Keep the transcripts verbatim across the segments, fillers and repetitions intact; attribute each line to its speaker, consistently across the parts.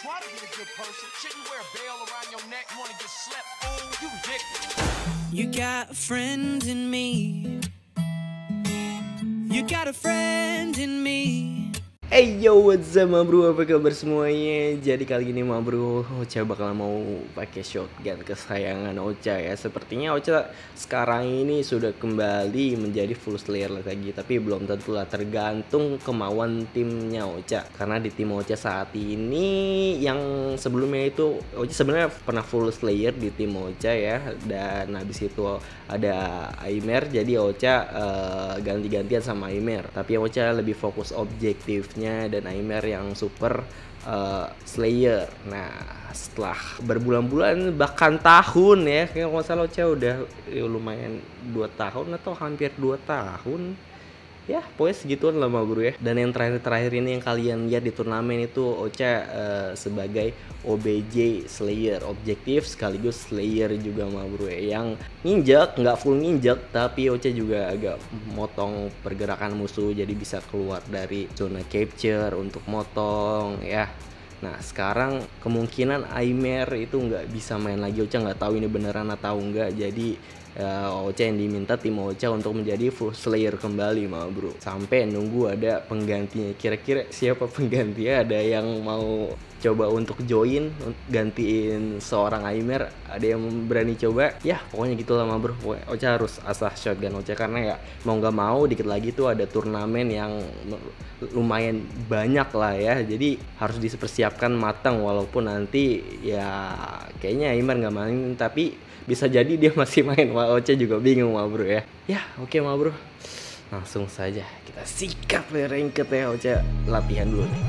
Speaker 1: try to be a good person. Shouldn't you wear a bell around your neck? You wanna get slept? Fool, you dick.
Speaker 2: You got a friend in me. You got a friend in me.
Speaker 3: Hey yo, what's up ma bro, apa kabar semuanya? Jadi kali ini ma bro, Ocha bakal mau pakai shotgun kesayangan Ocha ya. Sepertinya Ocha sekarang ini sudah kembali menjadi full slayer lagi. Tapi belum tentu lah, tergantung kemauan timnya Ocha. Karena di tim Ocha saat ini, yang sebelumnya itu Ocha sebenarnya pernah full slayer di tim Ocha ya. Dan habis itu ada Aimer, jadi Ocha uh, ganti-gantian sama Aimer. Tapi Ocha lebih fokus objektifnya dan Aimer yang super uh, slayer. Nah, setelah berbulan-bulan bahkan tahun ya, kayak nggak salah Ocha udah ya, lumayan dua tahun atau hampir dua tahun ya, pokoknya segituan lah ma bro ya. Dan yang terakhir-terakhir ini yang kalian lihat di turnamen itu Ocha uh, sebagai O B J Slayer, objektif sekaligus Slayer juga ma bro ya. Yang nginjek, nggak full nginjek, tapi Ocha juga agak motong pergerakan musuh, jadi bisa keluar dari zona capture untuk motong ya. Nah sekarang kemungkinan Aimer itu nggak bisa main lagi. Ocha nggak tahu ini beneran atau enggak. Jadi uh, Ocha yang diminta tim Ocha untuk menjadi full slayer kembali ma bro. Sampai nunggu ada penggantinya. Kira-kira siapa penggantinya? Ada yang mau coba untuk join gantiin seorang Aimer? Ada yang berani coba? Ya pokoknya gitulah ma bro. Ocha harus asah shotgun Ocha karena ya mau nggak mau dikit lagi tuh ada turnamen yang lumayan banyak lah ya. Jadi harus dipersiapkan matang, walaupun nanti ya kayaknya Aimer nggak main, tapi bisa jadi dia masih main. Wah, Ocha juga bingung ma bro ya. Ya oke okay, ma bro, langsung saja kita sikat ranked ya. Ocha latihan dulu nih.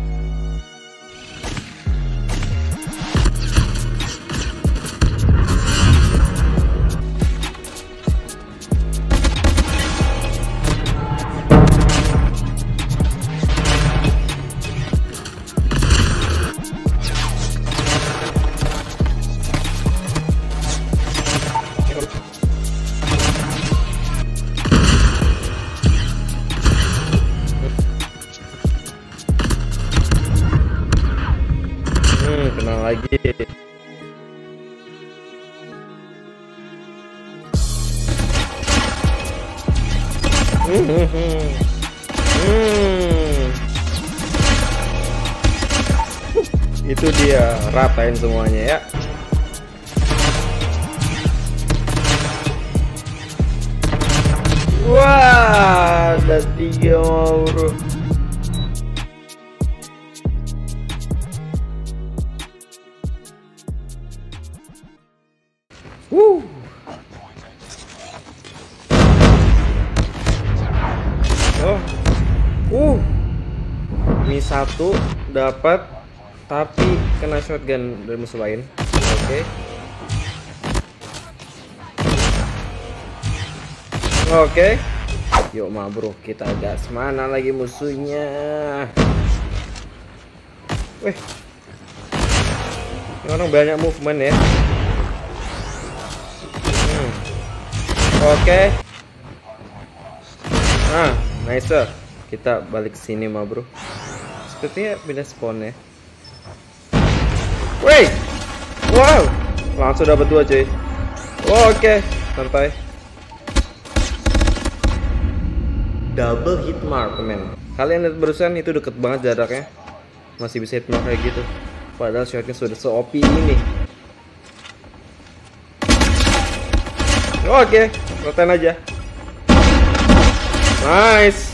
Speaker 3: Kenal lagi. Hmm, hmm, hmm. Hmm. Itu dia, ratain semuanya ya. Wah, ada tiga mau bro. Wuh. Oh. Uh. Ini satu dapat tapi kena shotgun dari musuh lain. Oke. Okay. Oke. Okay. Yuk ma bro, kita gas. Mana lagi musuhnya? Wih. Ini orang banyak movement ya. Oke, okay. Nah, nice. Kita balik ke sini ma bro. Sepertinya beda spawn ya. Wait, wow, langsung dapat dua cuy. Oh, oke, okay. Santai. Double hit mark men. Kalian lihat barusan itu deket banget jaraknya, masih bisa hit mark kayak gitu. Padahal shotnya sudah se-O P ini. Oke, rotain aja. Nice.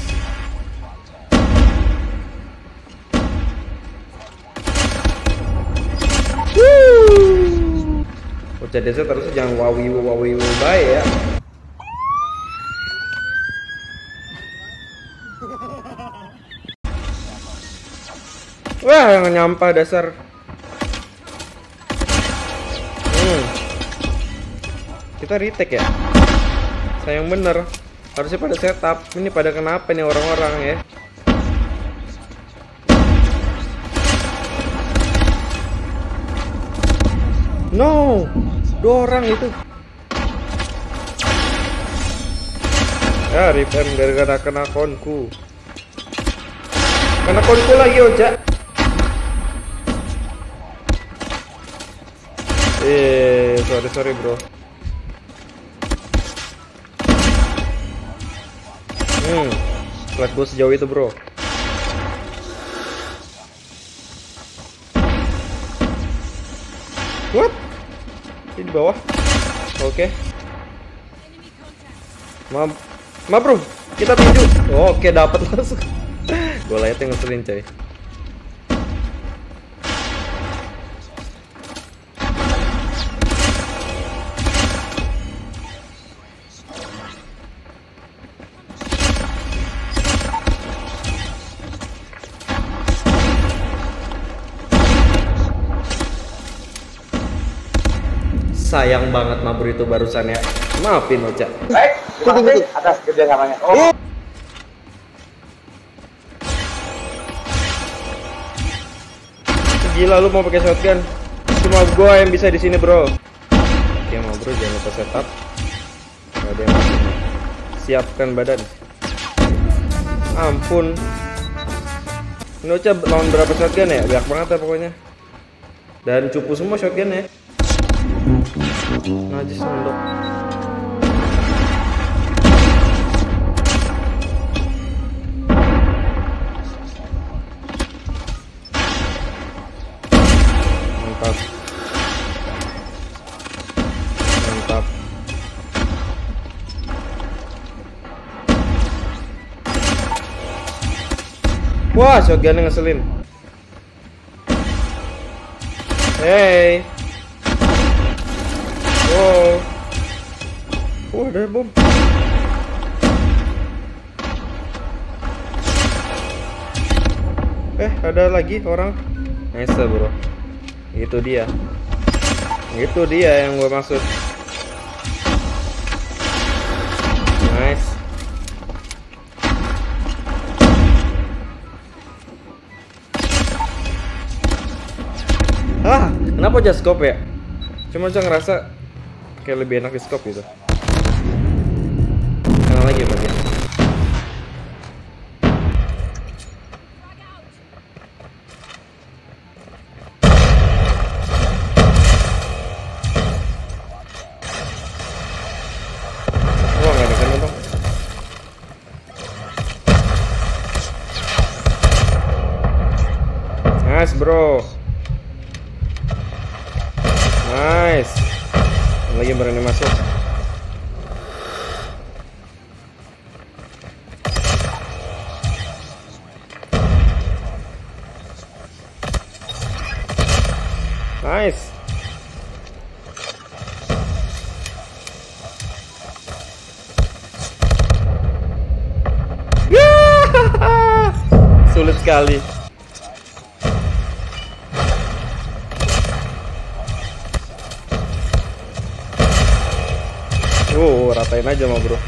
Speaker 3: Woo. Ocha desa terus jangan wawi wawi wawi ya. Wah, yang nyampah dasar. Hmm. Kita retake ya. Sayang bener. Harusnya pada setup. Ini pada kenapa nih orang-orang ya? No, dua orang itu. Ya, repair gara-gara kena konku. Kena konku lagi, Ocha. Eh, sorry sorry bro. Hmm, flat gue sejauh itu bro. What? Ini di bawah. Oke. Okay. Maaf, maaf bro, kita tinju. Oh, oke okay, dapat masuk. Gue liatnya ngeselin coy. Sayang banget Mabur itu barusan ya. Maafin Ocha.
Speaker 4: Baik, terima kasih atas kerjasamanya. Oh.
Speaker 3: Gila lu mau pakai shotgun. Cuma gua yang bisa di sini, bro. Oke, Mabur jangan lupa setup. Gak ada yang masuk. Siapkan badan. Ampun. Ini Ocha lawan berapa shotgun ya? Banyak banget ya pokoknya. Dan cupu semua shotgun ya. Najis nunduk. Mantap. Mantap. Wah, shotgunnya ngeselin. Hey. Wow. Oh, ada bom. Eh, ada lagi orang. Nice, bro. Itu dia. Itu dia yang gue maksud. Nice. Ah, kenapa just scope ya? Cuma saya ngerasa kayak lebih enak di scope gitu. Kenal lagi berarti. Wah, nggak ada kan dong. Nice bro. Nice. Lagi berani masuk. Nice. Sulit sekali. Oh, ratain aja mah bro.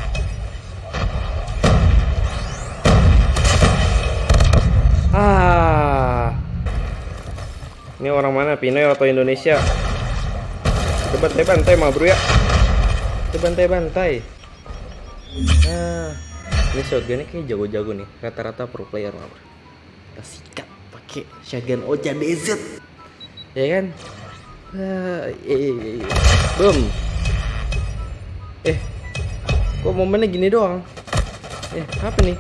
Speaker 3: Ah, ini orang mana? Pinoy atau Indonesia? Kita bantai-bantai mah bro ya. Kita bantai-bantai. Ah, ini shotgunnya kayak jago-jago nih. Rata-rata pro player mah bro. Kita sikat pakai shotgun Ocha D Z. Ya kan? Ah, eh, boom. Eh, kok momennya gini doang? Eh, apa nih?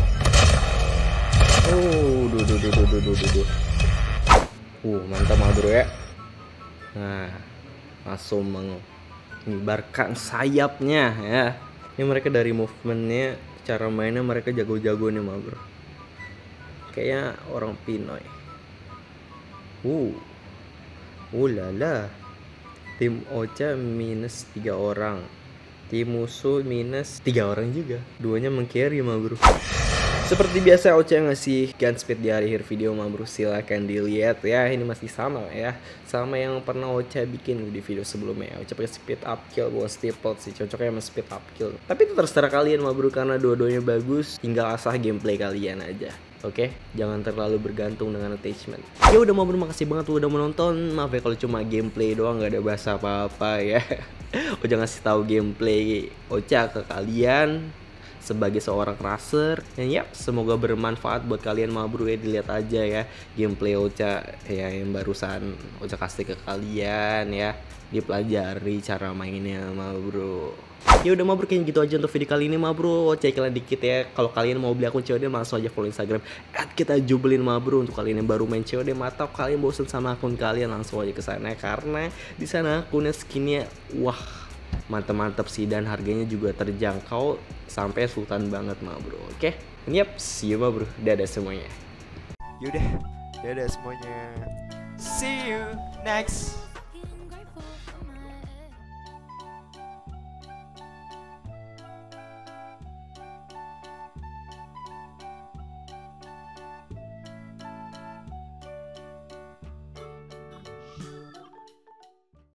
Speaker 3: Oh, duh, duh, duh, duh, duh, duh, duh, duh. Uh, mantap mah bro ya. Nah, langsung mengibarkan sayapnya ya. Ini mereka dari movementnya, cara mainnya mereka jago-jago nih mah bro. Kayaknya orang Pinoy. Uh, uh lala. Tim Ocha minus tiga orang. Tim musuh minus tiga orang juga. Duanya meng-carry mah bro. Seperti biasa Ocha ngasih gun speed di akhir video mah bro. Silahkan dilihat ya. Ini masih sama ya, sama yang pernah Ocha bikin di video sebelumnya. Ocha pakai speed up kill bukan staple sih. Cocoknya sama speed up kill. Tapi itu terserah kalian mah bro, karena dua-duanya bagus. Tinggal asah gameplay kalian aja. Oke, okay? Jangan terlalu bergantung dengan attachment. Ya udah mau bro, makasih banget udah menonton. Maaf ya kalau cuma gameplay doang, nggak ada bahasa apa-apa ya. Ocha ngasih tahu gameplay Ocha ke kalian. sebagai seorang raser. Dan ya, semoga bermanfaat buat kalian ma bro ya. Dilihat aja ya gameplay Ocha ya yang barusan Ocha kasih ke kalian ya. Dipelajari cara mainnya ma bro. Ya udah ma bro, kayaknya gitu aja untuk video kali ini ma bro. Ocha iklan dikit ya. Kalau kalian mau beli akun C O D langsung aja follow Instagram at kita jubelin ma bro. Untuk kalian yang baru main C O D atau kalian bosan sama akun kalian, langsung aja ke sana karena di sana akunnya skinnya wah mantap-mantap sih, dan harganya juga terjangkau sampai sultan banget ma bro. Oke, yep, see you ma bro. Dadah semuanya.
Speaker 5: Yaudah, dadah semuanya. See you next